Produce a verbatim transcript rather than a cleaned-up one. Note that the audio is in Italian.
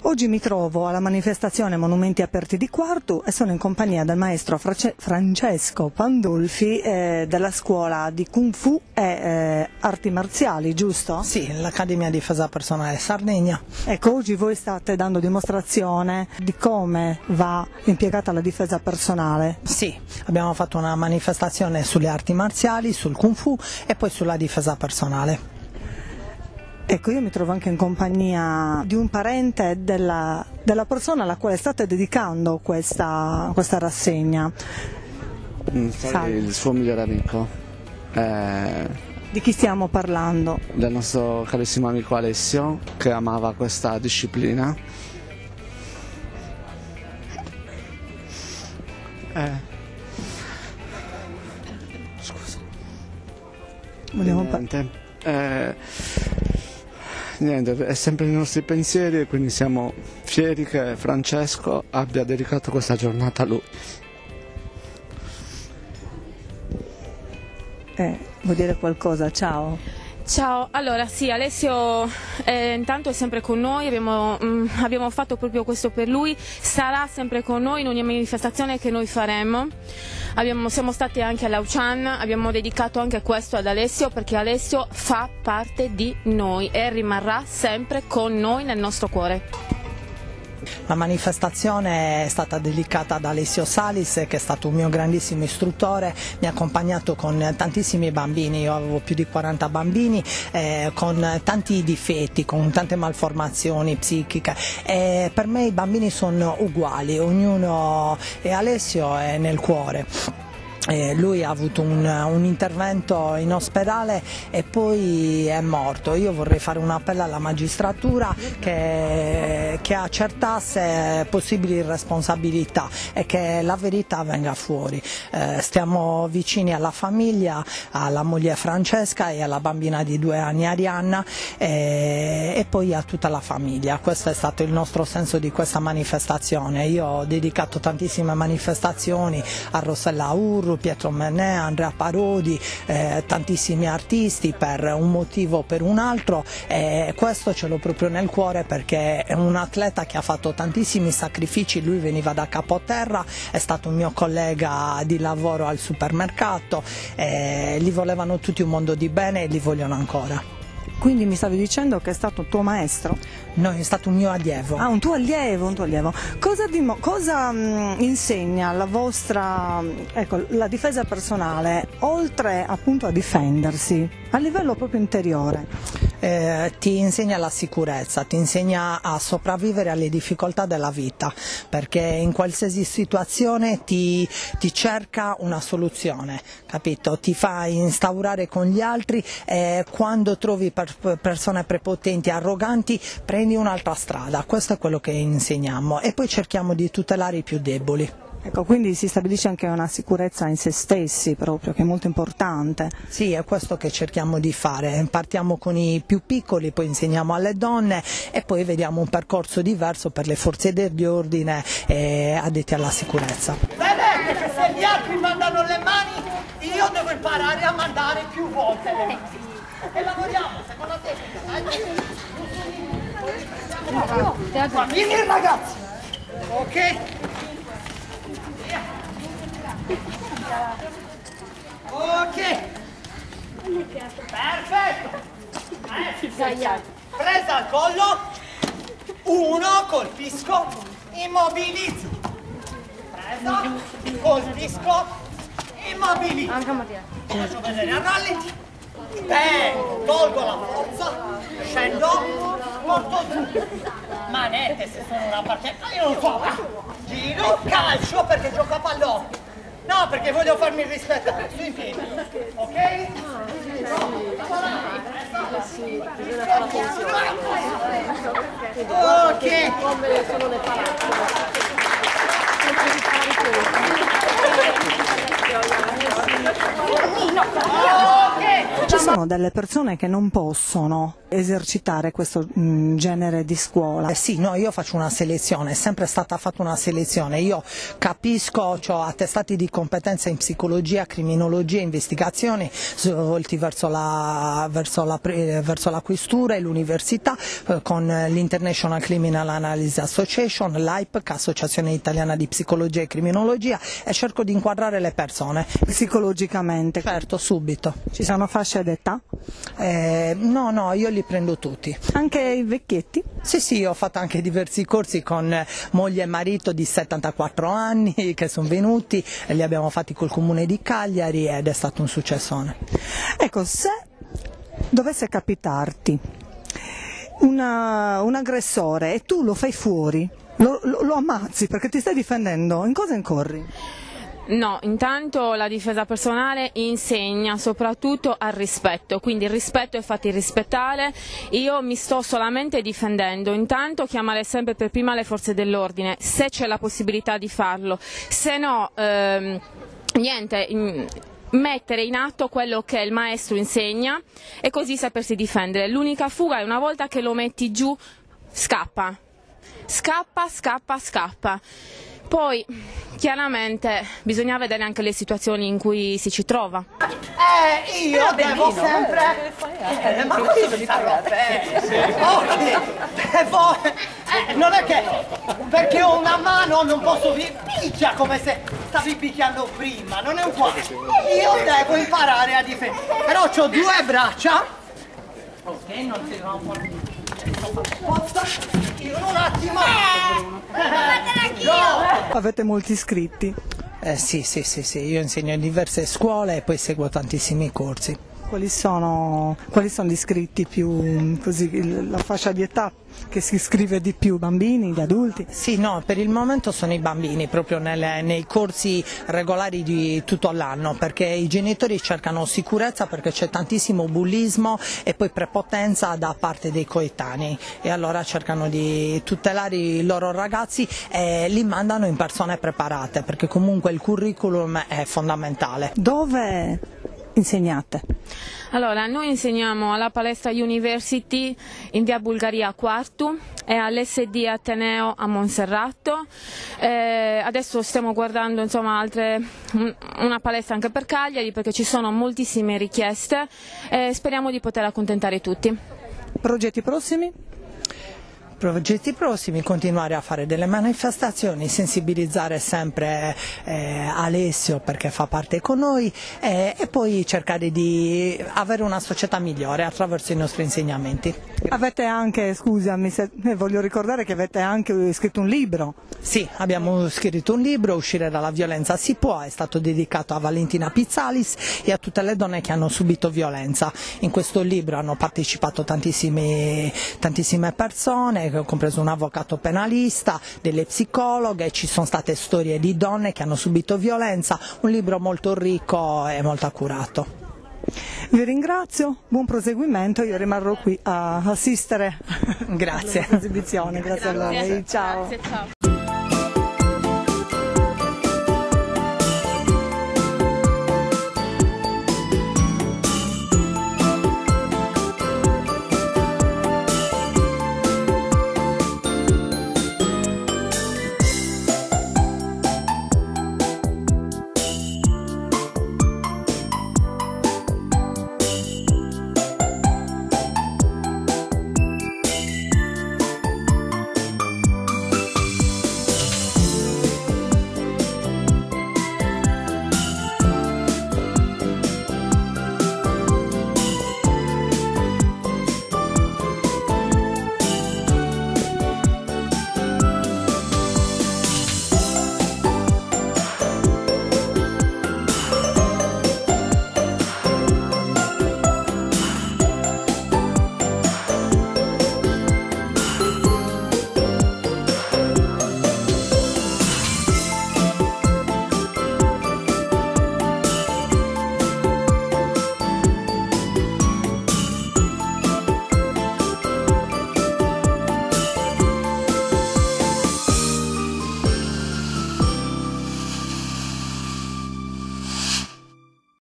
Oggi mi trovo alla manifestazione Monumenti Aperti di Quartu e sono in compagnia del maestro Frace Francesco Pandolfi eh, della scuola di Kung Fu e eh, arti marziali, giusto? Sì, l'Accademia Difesa Personale Sardegna. Ecco, oggi voi state dando dimostrazione di come va impiegata la difesa personale. Sì, abbiamo fatto una manifestazione sulle arti marziali, sul Kung Fu e poi sulla difesa personale. Ecco, io mi trovo anche in compagnia di un parente della, della persona alla quale state dedicando questa, questa rassegna. Salve. Il suo migliore amico. Eh, di chi stiamo parlando? Del nostro carissimo amico Alessio, che amava questa disciplina. Eh. Scusa. Vogliamo niente. Eh, niente, è sempre nei nostri pensieri e quindi siamo fieri che Francesco abbia dedicato questa giornata a lui. Eh, vuoi dire qualcosa? Ciao. Ciao, allora sì, Alessio eh, intanto è sempre con noi, abbiamo, mh, abbiamo fatto proprio questo per lui, sarà sempre con noi in ogni manifestazione che noi faremo. Abbiamo, siamo stati anche all'Auchan, abbiamo dedicato anche questo ad Alessio perché Alessio fa parte di noi e rimarrà sempre con noi nel nostro cuore. La manifestazione è stata dedicata ad Alessio Salis, che è stato un mio grandissimo istruttore, mi ha accompagnato con tantissimi bambini, io avevo più di quaranta bambini, eh, con tanti difetti, con tante malformazioni psichiche e per me i bambini sono uguali, ognuno, e Alessio è nel cuore. Eh, lui ha avuto un, un intervento in ospedale e poi è morto. Io vorrei fare un appello alla magistratura che, che accertasse possibili responsabilità e che la verità venga fuori. Eh, stiamo vicini alla famiglia, alla moglie Francesca e alla bambina di due anni Arianna eh, e poi a tutta la famiglia. Questo è stato il nostro senso di questa manifestazione. Io ho dedicato tantissime manifestazioni a Rossella Urru, Pietro Menè, Andrea Parodi, eh, tantissimi artisti per un motivo o per un altro e questo ce l'ho proprio nel cuore perché è un atleta che ha fatto tantissimi sacrifici, lui veniva da Capoterra, è stato un mio collega di lavoro al supermercato, eh, gli volevano tutti un mondo di bene e li vogliono ancora. Quindi mi stavi dicendo che è stato un tuo maestro? No, è stato un mio allievo. Ah, un tuo allievo, un tuo allievo. Cosa, dimo- cosa mh, insegna la vostra, ecco, la difesa personale, oltre appunto a difendersi, a livello proprio interiore? Eh, ti insegna la sicurezza, ti insegna a sopravvivere alle difficoltà della vita, perché in qualsiasi situazione ti, ti cerca una soluzione, capito? Ti fa instaurare con gli altri e quando trovi per persone prepotenti, arroganti, prendi un'altra strada. Questo è quello che insegniamo e poi cerchiamo di tutelare i più deboli. Ecco, quindi si stabilisce anche una sicurezza in se stessi proprio, che è molto importante. Sì, è questo che cerchiamo di fare, partiamo con i più piccoli, poi insegniamo alle donne e poi vediamo un percorso diverso per le forze dell'ordine e addetti alla sicurezza. Vedete che se gli altri mandano le mani, io devo imparare a mandare più volte le mani. E lavoriamo, secondo te? Ma vieni ragazzi! Ok? Ok! Perfetto! Eh, presa al collo, uno, colpisco, immobilizzo. Presa, colpisco, immobilizzo. Faccio vedere a rallenti. Vengo, tolgo la forza, scendo, porto giù. Manette se sono una partita, io non so. Giro, calcio perché gioco a pallone. No, perché voglio farmi rispettare, su in piedi. Ok? Ok. Ok. sono delle persone che non possono esercitare questo mh, genere di scuola? Eh sì, no, io faccio una selezione, è sempre stata fatta una selezione, io capisco, ho attestati di competenza in psicologia, criminologia, investigazioni, svolti verso la, verso la, verso la questura e l'università, eh, con l'International Criminal Analysis Association, l'A I P C, Associazione Italiana di Psicologia e Criminologia, e cerco di inquadrare le persone. Psicologicamente? Certo, subito. Ci sono fasce d'età? Eh, no, no, io li prendo tutti. Anche i vecchietti? Sì, sì, ho fatto anche diversi corsi con moglie e marito di settantaquattro anni che sono venuti, li abbiamo fatti col comune di Cagliari ed è stato un successone. Ecco, se dovesse capitarti una, un aggressore e tu lo fai fuori, lo, lo, lo ammazzi perché ti stai difendendo, in cosa incorri? No, intanto la difesa personale insegna soprattutto al rispetto, quindi il rispetto è fatti rispettare, io mi sto solamente difendendo, intanto chiamare sempre per prima le forze dell'ordine, se c'è la possibilità di farlo, se no ehm, niente, in, mettere in atto quello che il maestro insegna e così sapersi difendere. L'unica fuga è una volta che lo metti giù, scappa, scappa, scappa, scappa. Poi chiaramente bisogna vedere anche le situazioni in cui si ci trova. Eh, io eh, devo sempre... Eh, ma così mi farò bene. Devo... Eh, non è che... Perché ho una mano non posso... Picchia come se stavi picchiando prima, non è uguale. Io devo imparare a difendere. Però ho due braccia. Ok, non si va un po'... Io un attimo! No. Avete molti iscritti? Eh, sì, sì, sì, sì, io insegno in diverse scuole e poi seguo tantissimi corsi. Quali sono, quali sono gli iscritti più, così, la fascia di età che si iscrive di più, bambini, gli adulti? Sì, no, per il momento sono i bambini, proprio nelle, nei corsi regolari di tutto l'anno, perché i genitori cercano sicurezza perché c'è tantissimo bullismo e poi prepotenza da parte dei coetanei e allora cercano di tutelare i loro ragazzi e li mandano in persone preparate, perché comunque il curriculum è fondamentale. Dove insegnate? Allora, noi insegniamo alla Palestra University in via Bulgaria quarto e all'S D Ateneo a Monserrato. Eh, adesso stiamo guardando insomma altre, una palestra anche per Cagliari perché ci sono moltissime richieste e speriamo di poter accontentare tutti. Progetti prossimi? Progetti prossimi, continuare a fare delle manifestazioni, sensibilizzare sempre eh, Alessio perché fa parte con noi eh, e poi cercare di avere una società migliore attraverso i nostri insegnamenti. Avete anche, scusami, se, eh, voglio ricordare che avete anche scritto un libro. Sì, abbiamo scritto un libro, Uscire dalla violenza si può, è stato dedicato a Valentina Pizzalis e a tutte le donne che hanno subito violenza. In questo libro hanno partecipato tantissime, tantissime persone, compreso un avvocato penalista, delle psicologhe, ci sono state storie di donne che hanno subito violenza, un libro molto ricco e molto accurato. Vi ringrazio, buon proseguimento, io rimarrò qui a assistere Grazie. all'esibizione, grazie, grazie a lei, ciao. Grazie, ciao.